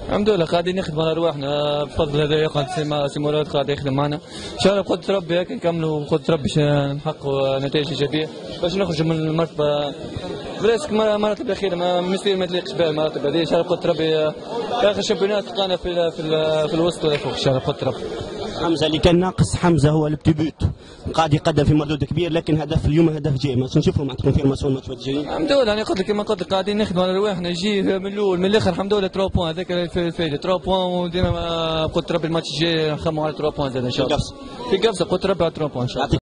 الحمد لله قاعدين نخدموا على رواحنا بفضل هذا يقعد سي مراد قاعد يخدم معنا ان شاء الله بقدرة ربي هيك نكملوا بقدرة ربي باش نحققوا نتائج ايجابيه باش نخرجوا من المرتبه بريسك مراتب الاخيره ما تليقش بها المراتب هذه ان شاء الله بقدرة ربي اخر شامبيونات تلقانا في الوسط ولا فوق ان شاء الله بقدرة ربي. حمزه اللي كان ناقص حمزه هو البتيبوت قاعد يقدم في مردود كبير لكن هدف اليوم هدف جاي ما نشوفوا مع كونفيرماسيون الماتشات الجايين. الحمد لله انا قلت لك كما قلت لك قاعدين نخدموا على رواحنا يجي من الاول من الاخر الحمد لله 3 بوان هذاك الفايده 3 بوان وديما قلت ربي الماتش الجاي نخموا على 3 بوان زاد ان شاء الله في قفصه قلت ربي على 3 بوان ان شاء الله.